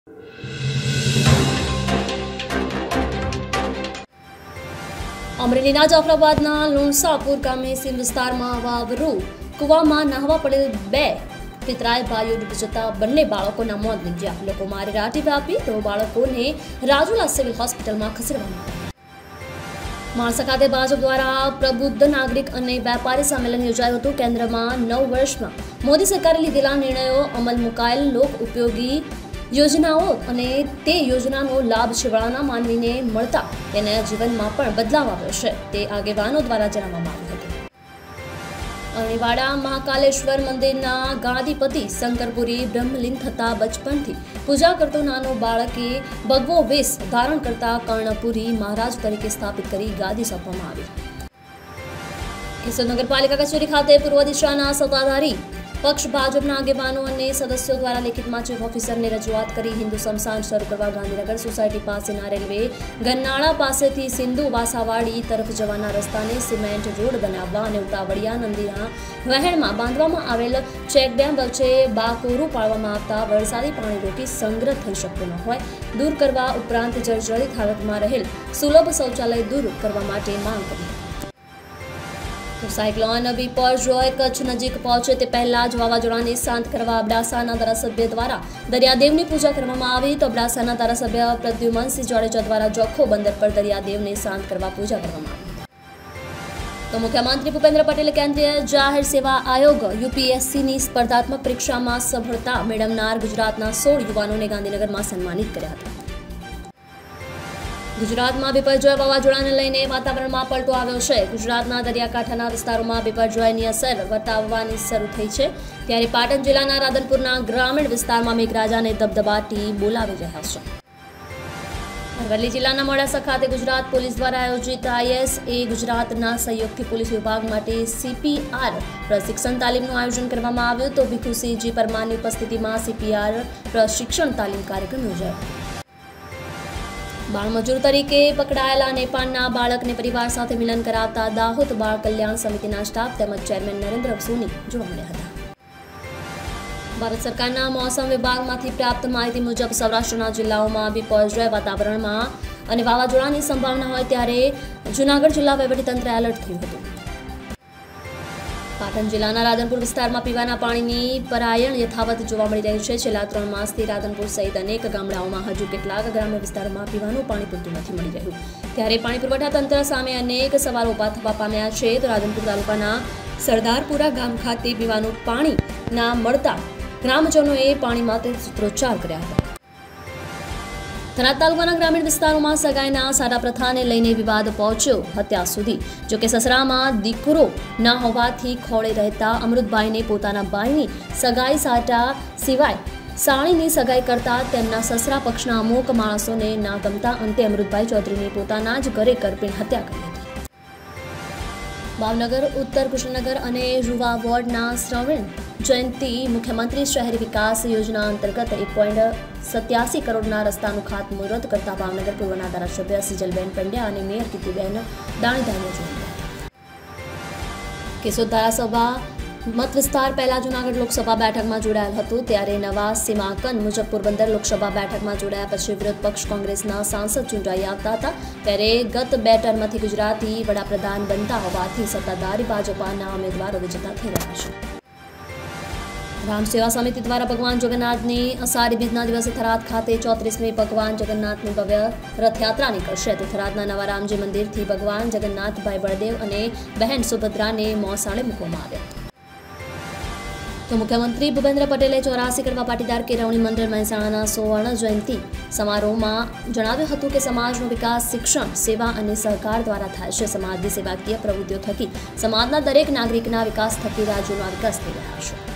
અમરેલીના જાફરાબાદના લુણસાપુર ગામે સીમ વિસ્તારમાં વાવરૂ કુવામાં નહાવા પડેલ બે પિતરાય ભાઈઓ ડૂબી જતા બંને બાળકોના મોત નીપજ્યા। લોકોમાં રેરાટી વ્યાપી તો બાળકોને રાજુલા સિવિલ હોસ્પિટલમાં ખસેડવામાં આવ્યા। માણસા ખાતે ભાજપ દ્વારા પ્રબુદ્ધ નાગરિક અને વેપારી સંમેલન યોજાયું હતું। કેન્દ્રમાં 9 વર્ષમાં મોદી સરકારે લીધેલા નિર્ણયો, અમલ મુકાયેલ લોક ઉપયોગી યોજનાઓ અને તે યોજનાનો લાભ છેવાડાના માનવીને મળતા તેના જીવનમાં પણ બદલાવ આવ્યો છે, તે આગેવાનો દ્વારા જણાવવામાં આવ્યું હતું। અણીવાડા મહાકાલેશ્વર મંદિરના ગાદીપતિ શંકરપુરી બ્રહ્મલીન થતા બચપનથી પૂજા કરતો નાનો બાળકે ભગવો વેશ ધારણ કરતા કર્ણપુરી મહારાજ તરીકે સ્થાપિત કરી ગાદી સોંપવામાં આવી। કેશોદ નગરપાલિકા કચેરી ખાતે પૂર્વ દિશાના સત્તાધારી પક્ષ ભાજપના આગેવાનો અને સદસ્યો દ્વારા લેખિતમાં ચીફ ઓફિસરને રજૂઆત કરી હિન્દુ સ્મશાન શરૂ કરવા ગાંધીનગર સોસાયટી પાસેના રેલવે ગરનાળા પાસેથી સિંધુ વાસાવાડી તરફ જવાના રસ્તાને સિમેન્ટ રોડ બનાવવા અને ઉતાવળિયા નદીના વહેણમાં બાંધવામાં આવેલ ચેકડેમ વચ્ચે બાકોરું પાડવામાં આવતા વરસાદી પાણી રોકી સંગ્રહ થઈ શકતો ન હોય દૂર કરવા ઉપરાંત જર્જરિત હાલતમાં રહેલ સુલભ શૌચાલય દૂર કરવા માટે માંગ કરી। સાયક્લોન બિપરજોય કચ્છ નજીક પહોંચે તે પહેલા જ વાવાઝોડાને શાંત કરવા અબડાસાના ધારાસભ્ય દ્વારા દરિયાદેવની પૂજા કરવામાં આવી તો અબડાસાના ધારાસભ્ય પ્રદ્યુમનસિંહ જાડેજા દ્વારા જોખો બંદર પર દરિયાદેવને શાંત કરવા પૂજા કરવામાં આવી। તો મુખ્યમંત્રી ભૂપેન્દ્ર પટેલે કેન્દ્રીય જાહેર સેવા આયોગ યુપીએસસીની સ્પર્ધાત્મક પરીક્ષામાં સફળતા મેળવનાર ગુજરાતના 16 યુવાનોને ગાંધીનગરમાં સન્માનિત કર્યા હતા। ગુજરાતમાં બિપરજોય વાવાઝોડાને લઈને વાતાવરણમાં પલટો આવ્યો છે। ગુજરાતના દરિયાકાંઠાના વિસ્તારોમાં બિપરજોયની અસર વર્તાવવાની શરૂ થઈ છે, ત્યારે પાટણ જિલ્લાના રાધનપુરના ગ્રામીણ વિસ્તારમાં મેઘરાજાને ધબધબાટી બોલાવી રહ્યા છે। અરવલ્લી જિલ્લાના મોડાસા ખાતે ગુજરાત પોલીસ દ્વારા આયોજિત ISA ગુજરાતના સહયોગથી પોલીસ વિભાગ માટે CPR પ્રશિક્ષણ તાલીમનું આયોજન કરવામાં આવ્યું તો ભીખુસિંહજી પરમારની ઉપસ્થિતિમાં CPR પ્રશિક્ષણ તાલીમ કાર્યક્રમ યોજાયો। બાળમજૂર તરીકે પકડાયેલા નેપાળના બાળકને પરિવાર સાથે મિલન કરાવતા દાહોદ બાળ કલ્યાણ સમિતિના સ્ટાફ તેમજ ચેરમેન નરેન્દ્ર સોની જોવા મળ્યા હતા। ભારત સરકારના મોસમ વિભાગમાંથી પ્રાપ્ત માહિતી મુજબ સૌરાષ્ટ્રના જિલ્લાઓમાં બિપરજોય વાતાવરણમાં અને વાવાઝોડાની સંભાવના હોય ત્યારે જૂનાગઢ જિલ્લા વહીવટીતંત્ર એલર્ટ થયું હતું। પાટણ જિલ્લાના રાધનપુર વિસ્તારમાં પીવાના પાણીની પરાયણ યથાવત જોવા મળી રહ્યું છે। છેલ્લા 3 માસથી રાધનપુર સહિત અનેક ગામડાઓમાં હજુ કેટલાક ગ્રામ્ય વિસ્તારોમાં પીવાનું પાણી પૂરતું નથી મળી રહ્યું, ત્યારે પાણી પુરવઠા તંત્ર સામે અનેક સવાલો ઊભા થવા પામ્યા છે। તો રાધનપુર તાલુકાના સરદારપુરા ગામ ખાતે પીવાનું પાણી ના મળતા ગ્રામજનોએ પાણી માટે સૂત્રોચ્ચાર કર્યા હતા। થરાદ તાલુકાના ગ્રામીણ વિસ્તારોમાં સગાઈના સારા પ્રથાને લઈને વિવાદ પહોંચ્યો હત્યા સુધી। જોકે સસરામાં દીકરો ના હોવાથી ખોળે રહેતા અમૃતભાઈને પોતાના ભાઈની સગાઈ સાટા સિવાય સાણીની સગાઈ કરતા તેમના સસરા પક્ષના અમુક માણસોને ના ગમતા અંતે અમૃતભાઈ ચૌધરીની પોતાના જ ઘરે કરપીણ હત્યા કરી હતી। ભાવનગર ઉત્તર કૃષ્ણનગર અને રૂવા વોર્ડના શ્રવણ જયંતિ મુખ્યમંત્રી શહેરી વિકાસ યોજના અંતર્ગત 1.87 કરોડના રસ્તાનું ખાતમુહૂર્ત કરતા ભાવનગર પૂર્વના ધારાસભ્ય સિજલબેન પંડ્યા અને મેયર કીર્તિબેન દાણીધારીએ જોડાયા હતા। કેશોદ ધારાસભા મત વિસ્તાર પહેલા જૂનાગઢ લોકસભા બેઠકમાં જોડાયેલ હતું, ત્યારે નવા સીમાંકન મુજબ પોરબંદર લોકસભા બેઠકમાં જોડાયા પછી વિરોધ પક્ષ કોંગ્રેસના સાંસદ ચૂંટાઈ આવતા હતા, ત્યારે ગત 2 ટર્મથી ગુજરાતી વડાપ્રધાન બનતા હોવાથી સત્તાધારી ભાજપાના ઉમેદવારો વિજેતા થઈ રહ્યા છે। રામ સેવા સમિતિ દ્વારા ભગવાન જગન્નાથની અષાઢી બીજના દિવસે થરાદ ખાતે 34મી ભગવાન જગન્નાથની ભવ્ય રથયાત્રા નીકળશે। તો થરાદના નવા રામજી મંદિરથી ભગવાન જગન્નાથ ભાઈ બળદેવ અને બહેન સુભદ્રાને મોસાળે મૂકવામાં આવ્યા। તો મુખ્યમંત્રી ભૂપેન્દ્ર પટેલે 84 કડવા પાટીદાર કેળવણી મંડળ મહેસાણાના સુવર્ણ જયંતિ સમારોહમાં જણાવ્યું હતું કે સમાજનો વિકાસ શિક્ષણ, સેવા અને સહકાર દ્વારા થાય છે। સમાજની સેવાકીય પ્રવૃત્તિઓ થકી સમાજના દરેક નાગરિકના વિકાસ થકી રાજ્યનો વિકાસ થઈ રહ્યો છે।